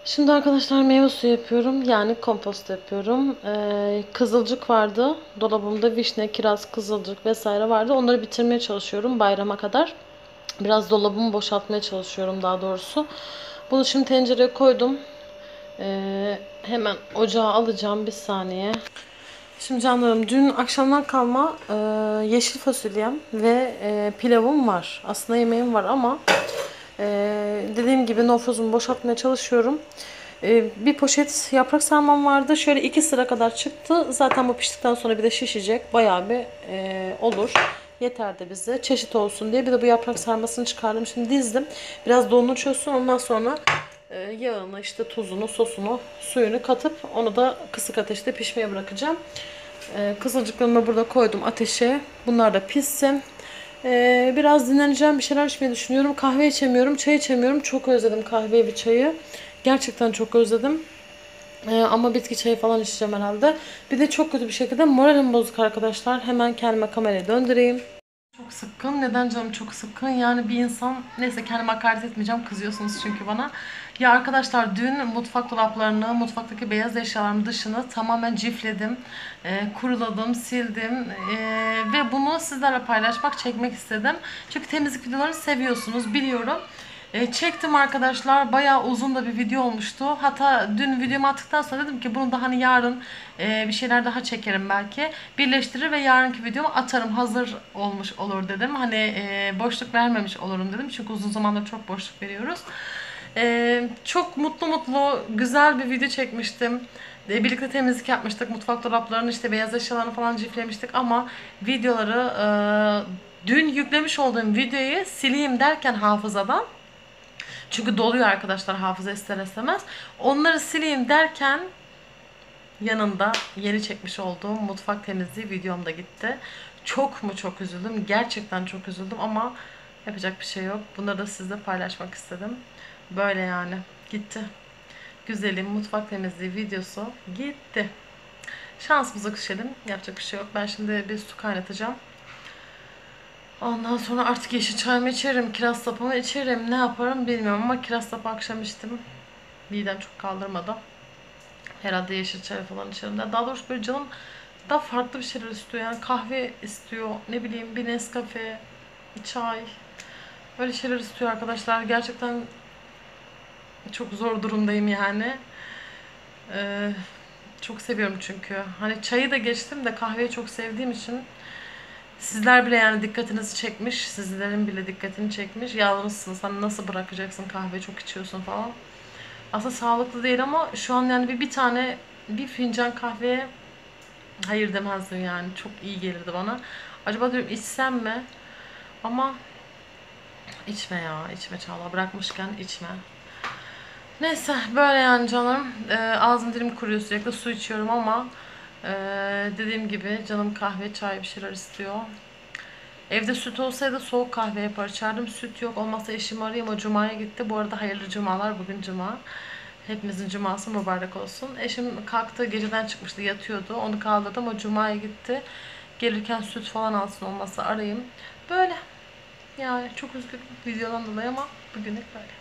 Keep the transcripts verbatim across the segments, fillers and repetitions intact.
Şimdi arkadaşlar meyve suyu yapıyorum. Yani kompost yapıyorum. Ee, kızılcık vardı. Dolabımda vişne, kiraz, kızılcık vesaire vardı. Onları bitirmeye çalışıyorum bayrama kadar. Biraz dolabımı boşaltmaya çalışıyorum daha doğrusu. Bunu şimdi tencereye koydum. Ee, hemen ocağa alacağım bir saniye. Şimdi canlarım, dün akşamdan kalma e, yeşil fasulyem ve e, pilavım var. Aslında yemeğim var ama e, dediğim gibi nofrozumu boşaltmaya çalışıyorum. E, bir poşet yaprak sarmam vardı. Şöyle iki sıra kadar çıktı. Zaten bu piştikten sonra bir de şişecek. Bayağı bir e, olur. Yeter de bize. Çeşit olsun diye. Bir de bu yaprak sarmasını çıkardım. Şimdi dizdim. Biraz donunu çözsün. Ondan sonra e, yağını, işte tuzunu, sosunu, suyunu katıp onu da kısık ateşte pişmeye bırakacağım. Ee, kızılcıklarımı burada koydum ateşe. Bunlar da pişsin. Ee, biraz dinleneceğim. Bir şeyler içmeyi düşünüyorum. Kahve içemiyorum. Çay içemiyorum. Çok özledim kahveyi ve çayı. Gerçekten çok özledim. Ee, ama bitki çayı falan içeceğim herhalde. Bir de çok kötü bir şekilde moralim bozuk arkadaşlar. Hemen kendime kamerayı döndüreyim. Çok sıkkın. Neden canım çok sıkkın? Yani bir insan... Neyse, kendime hakaret etmeyeceğim. Kızıyorsunuz çünkü bana. Ya arkadaşlar, dün mutfak dolaplarını, mutfaktaki beyaz eşyalarımın dışını tamamen cifledim. E, kuruladım, sildim. E, ve bunu sizlerle paylaşmak, çekmek istedim. Çünkü temizlik videolarını seviyorsunuz, biliyorum. E, çektim arkadaşlar. Bayağı uzun da bir video olmuştu. Hatta dün videomu attıktan sonra dedim ki bunu da hani yarın e, bir şeyler daha çekerim belki. Birleştirir ve yarınki videomu atarım. Hazır olmuş olur dedim. Hani e, boşluk vermemiş olurum dedim. Çünkü uzun zamandır çok boşluk veriyoruz. E, çok mutlu mutlu güzel bir video çekmiştim. E, birlikte temizlik yapmıştık. Mutfak dolaplarını, işte beyaz eşyalarını falan ciflemiştik. Ama videoları e, dün yüklemiş olduğum videoyu sileyim derken hafızadan, çünkü doluyor arkadaşlar hafıza ister istemez. Onları sileyim derken yanında yeni çekmiş olduğum mutfak temizliği videom da gitti. Çok mu çok üzüldüm. Gerçekten çok üzüldüm ama yapacak bir şey yok. Bunları da sizle paylaşmak istedim. Böyle yani. Gitti. Güzelim mutfak temizliği videosu gitti. Şansımıza küselim. Yapacak bir şey yok. Ben şimdi bir su kaynatacağım. Ondan sonra artık yeşil çayımı içerim, kiraz sapımı içerim. Ne yaparım bilmiyorum ama kiraz sapı akşam içtim. Midem çok kaldırmadı. Herhalde yeşil çay falan içerim. Daha doğrusu böyle canım daha farklı bir şeyler istiyor. Yani kahve istiyor, ne bileyim bir Nescafe, çay. Böyle şeyler istiyor arkadaşlar. Gerçekten çok zor durumdayım yani. Ee, çok seviyorum çünkü. Hani çayı da geçtim de kahveyi çok sevdiğim için sizler bile yani dikkatinizi çekmiş. Sizlerin bile dikkatini çekmiş. Yalnızsınız. Hani nasıl bırakacaksın, kahve çok içiyorsun falan. Aslında sağlıklı değil ama şu an yani bir, bir tane bir fincan kahveye hayır demezdim yani. Çok iyi gelirdi bana. Acaba diyorum içsem mi? Ama içme ya. İçme Çağla. Bırakmışken içme. Neyse böyle yani canım. Ee, ağzım dilim kuruyor, sürekli su içiyorum ama ee, dediğim gibi canım kahve, çay bir şeyler istiyor. Evde süt olsaydı soğuk kahve yapar içerdim. Süt yok. Olmazsa eşimi arayayım. O cumaya gitti. Bu arada hayırlı cumalar. Bugün cuma. Hepimizin cuması mübarek olsun. Eşim kalktı. Geceden çıkmıştı. Yatıyordu. Onu kaldırdım. O cumaya gitti. Gelirken süt falan alsın, olmazsa arayayım. Böyle. Yani çok üzgünüm videodan dolayı ama bugünlük böyle.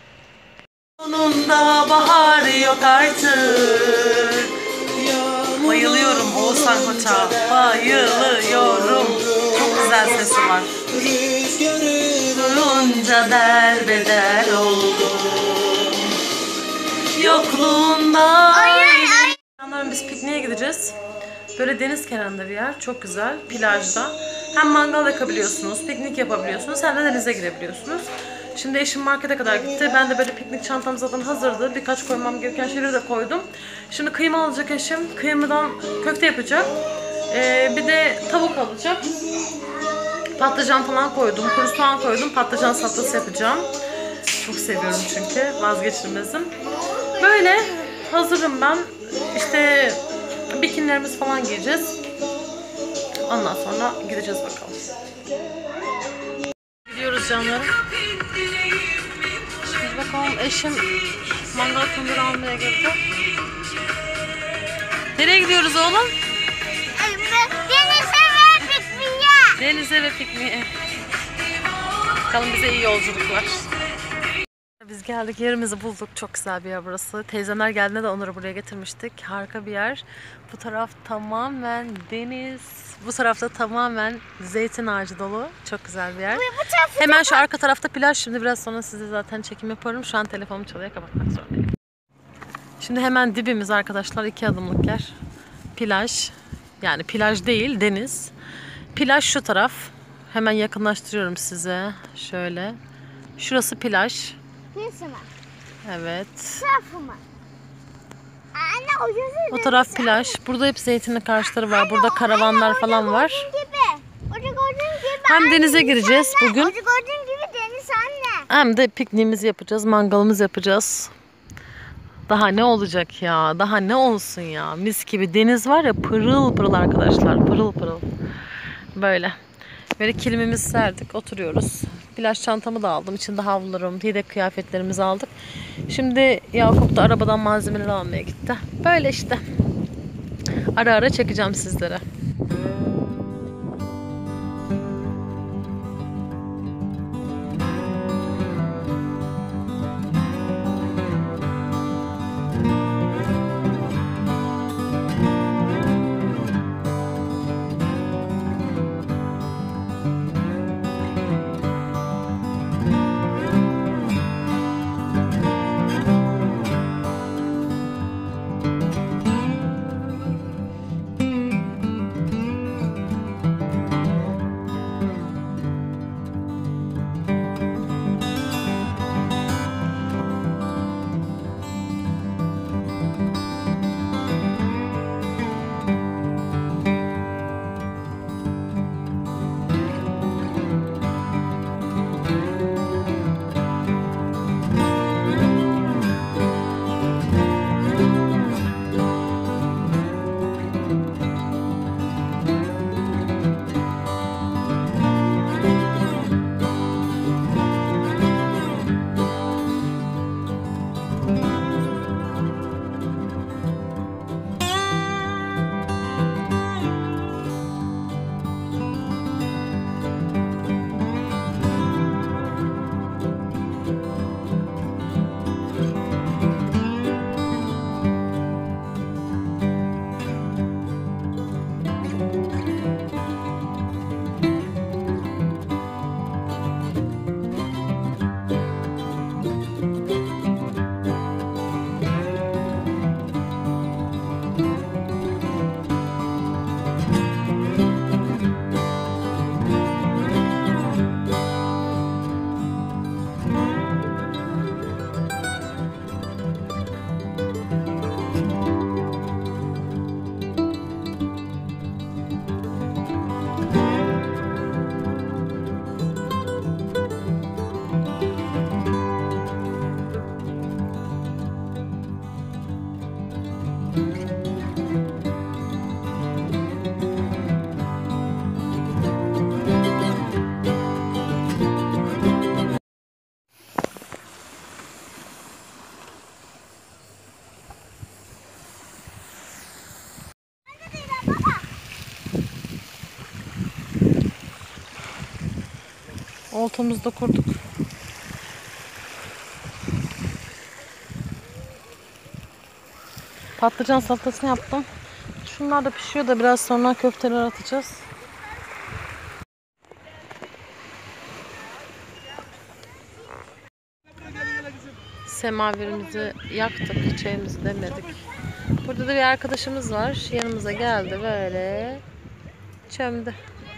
Sonunda bahar yok artık. Bayılıyorum Oğuzhan Koç'a. Bayılıyorum. Çok güzel sesi var. Durunca derbeder oldum. Yokluğunda. Canlarım, biz pikniğe gideceğiz. Böyle deniz kenarında bir yer. Çok güzel. Plajda. Hem mangal yakabiliyorsunuz, piknik yapabiliyorsunuz, hem de denize girebiliyorsunuz. Şimdi eşim markete kadar gitti. Ben de böyle piknik çantam zaten hazırdı. Birkaç koymam gereken şeyleri de koydum. Şimdi kıyma alacak eşim. Kıymadan köfte yapacak. Ee, bir de tavuk alacak. Patlıcan falan koydum. Kuru soğan koydum. Patlıcan salatası yapacağım. Çok seviyorum çünkü. Vazgeçilmezim. Böyle hazırım ben. İşte bikinilerimizi falan giyeceğiz. Ondan sonra gideceğiz bakalım. Gidiyoruz canlarım. Şimdi bakalım, eşim mangal kunduru almaya gitti. Nereye gidiyoruz oğlum? Denize ve pikniğe. Denize ve pikniğe. Bakalım bize iyi yolculuklar. Biz geldik, yerimizi bulduk. Çok güzel bir yer burası. Teyzemler geldiğinde de onları buraya getirmiştik. Harika bir yer. Bu taraf tamamen deniz. Bu tarafta tamamen zeytin ağacı dolu. Çok güzel bir yer. Hemen şu arka tarafta plaj. Şimdi biraz sonra size zaten çekim yaparım. Şu an telefonum çalıyor. Kapatmak zorundayım. Şimdi hemen dibimiz arkadaşlar. iki adımlık yer. Plaj. Yani plaj değil, deniz. Plaj şu taraf. Hemen yakınlaştırıyorum size. Şöyle. Şurası plaj. Neyse mi? Evet. Tarafı mı? Anne o yüzü O taraf plaj. Burada hep zeytinlik ağaçları var. Burada karavanlar falan var. gibi. Orada gördüğün gibi. Hem denize gireceğiz bugün. Orada gördüğün gibi deniz anne. Hem de pikniğimizi yapacağız. Mangalımızı yapacağız. Daha ne olacak ya? Daha ne olsun ya? Mis gibi deniz var ya, pırıl pırıl arkadaşlar. Pırıl pırıl. Böyle. Böyle kilimimizi serdik. Oturuyoruz. Plaj çantamı da aldım. İçinde havlularım, yedek kıyafetlerimizi aldık. Şimdi Yakup da arabadan malzemeleri almaya gitti. Böyle işte. Ara ara çekeceğim sizlere. Oltamızı da kurduk. Patlıcan salatasını yaptım. Şunlar da pişiyor da biraz sonra köfteler atacağız. Semaverimizi yaktık, çayımızı demledik. Burada da bir arkadaşımız var. Yanımıza geldi böyle çömdü.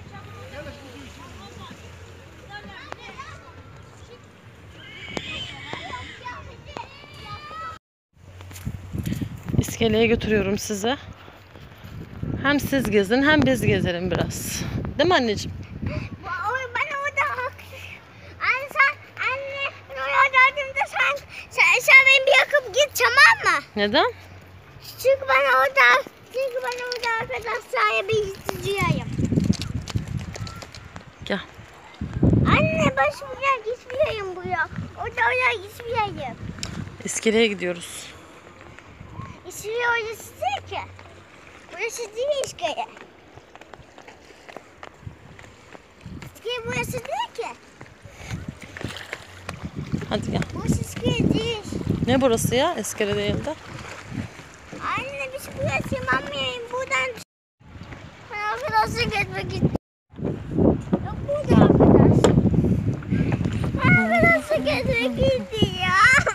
İskeleye götürüyorum sizi. Hem siz gezin hem biz gezelim biraz. Değil mi anneciğim? Ben orada anne sen anne oraya geldiğimde sen, sen sen beni bir yakıp git, tamam mı? Neden? Çünkü ben orada çünkü ben orada arkadaşlarla bir izleyeceğim. Gel. Anne baş buraya gitmeyeyim buraya. Orada oraya gitmeyeyim. İskeleye gidiyoruz. İskeleye orası değil ki. Burası değil iskele. İskele burası değil ki. Hadi gel. Bu iskele değil. Ne burası ya? İskele değil de. Anne biz buraya tırmanmayayım. Buradan ben arkadaşlar gezmek istiyorum. Yok burada arkadaş. Ben arkadaşlar gezmek istiyorum.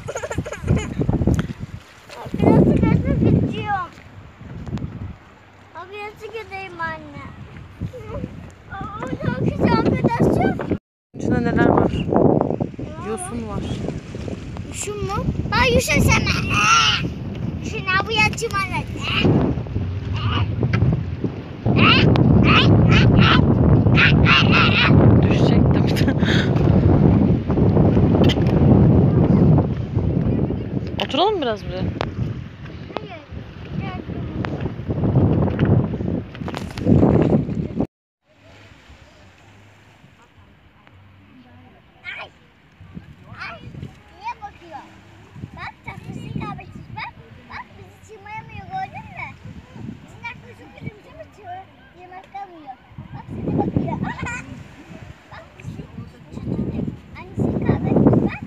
Arkadaşlar gezmek istiyorum. Arkadaşlar gezeyim anne. Orada kız arkadaşım. İçinde neler var? Yosun var. Yuşun mu? Bak Yuşun sana. Yuşun abi yatçım anne. Düşecektim. Oturalım mı biraz buraya? Ay. Ay. Niye bakıyor? Bak tatlısın kahvesiz bak. Bak bizi çiğmayamıyor gördün mü? İçinden kuşu kırmızı mı çiğ? Yemek kalmıyor. Bak size bakıyor. Bak bizi çiğ. Annesi kahvesiz bak.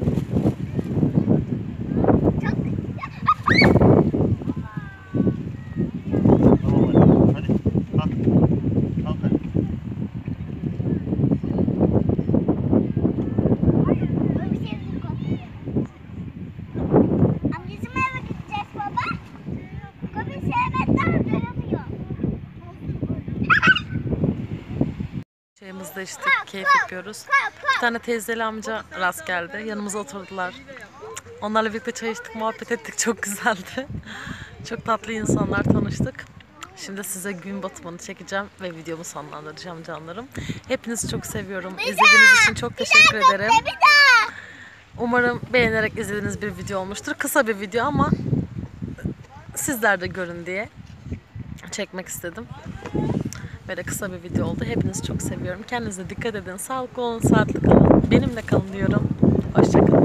Çok güzel. Tamam hadi. Hadi. Kalk. Kalk hadi. Böyle bir şey yok. Amcacığım eve gideceğiz baba. Köpek sevmekten dönemiyor. Çayımızı da içtik, keyif yapıyoruz. Bir tane teyzeli amca rast geldi. Yanımıza oturdular. Onlarla birlikte çay içtik, muhabbet ettik. Çok güzeldi. Çok tatlı insanlar tanıştık. Şimdi size gün batımını çekeceğim ve videomu sonlandıracağım canlarım. Hepinizi çok seviyorum. İzlediğiniz için çok teşekkür ederim. Bir daha. Umarım beğenerek izlediğiniz bir video olmuştur. Kısa bir video ama sizler de görün diye çekmek istedim. Böyle kısa bir video oldu. Hepinizi çok seviyorum. Kendinize dikkat edin. Sağlıklı olun, sağlıklı kalın. Benimle kalın diyorum. Hoşça kalın.